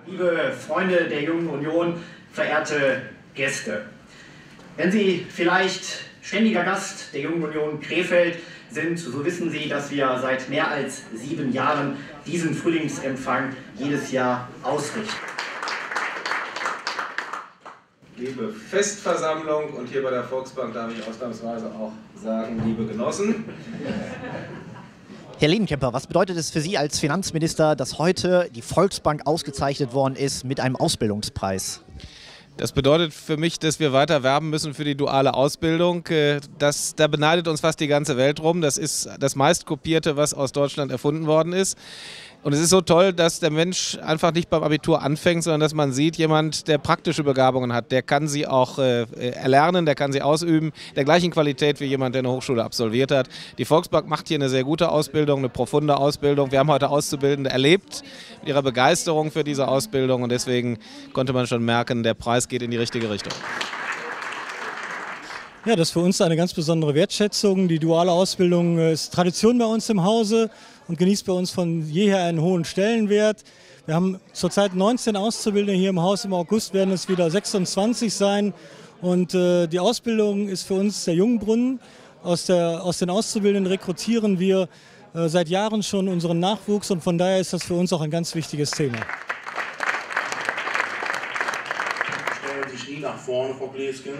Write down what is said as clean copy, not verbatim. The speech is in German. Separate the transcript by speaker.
Speaker 1: Liebe Freunde der Jungen Union, verehrte Gäste. Wenn Sie vielleicht ständiger Gast der Jungen Union Krefeld sind, so wissen Sie, dass wir seit mehr als 7 Jahren diesen Frühlingsempfang jedes Jahr ausrichten.
Speaker 2: Liebe Festversammlung und hier bei der Volksbank darf ich ausnahmsweise auch sagen, liebe Genossen.
Speaker 3: Herr Lehnenkemper, was bedeutet es für Sie als Finanzminister, dass heute die Volksbank ausgezeichnet worden ist mit einem Ausbildungspreis?
Speaker 2: Das bedeutet für mich, dass wir weiter werben müssen für die duale Ausbildung. Da beneidet uns fast die ganze Welt drum. Das ist das meistkopierte, was aus Deutschland erfunden worden ist. Und es ist so toll, dass der Mensch einfach nicht beim Abitur anfängt, sondern dass man sieht, jemand, der praktische Begabungen hat, der kann sie auch erlernen, der kann sie ausüben, der gleichen Qualität wie jemand, der eine Hochschule absolviert hat. Die Volksbank macht hier eine sehr gute Ausbildung, eine profunde Ausbildung. Wir haben heute Auszubildende erlebt mit ihrer Begeisterung für diese Ausbildung und deswegen konnte man schon merken, der Preis geht in die richtige Richtung.
Speaker 4: Ja, das ist für uns eine ganz besondere Wertschätzung. Die duale Ausbildung ist Tradition bei uns im Hause und genießt bei uns von jeher einen hohen Stellenwert. Wir haben zurzeit 19 Auszubildende hier im Haus. Im August werden es wieder 26 sein. Und die Ausbildung ist für uns der Jungbrunnen. Aus den Auszubildenden rekrutieren wir seit Jahren schon unseren Nachwuchs und von daher ist das für uns auch ein ganz wichtiges Thema.
Speaker 5: Stellen Sie sich nie nach vorne, Frau Gläskens.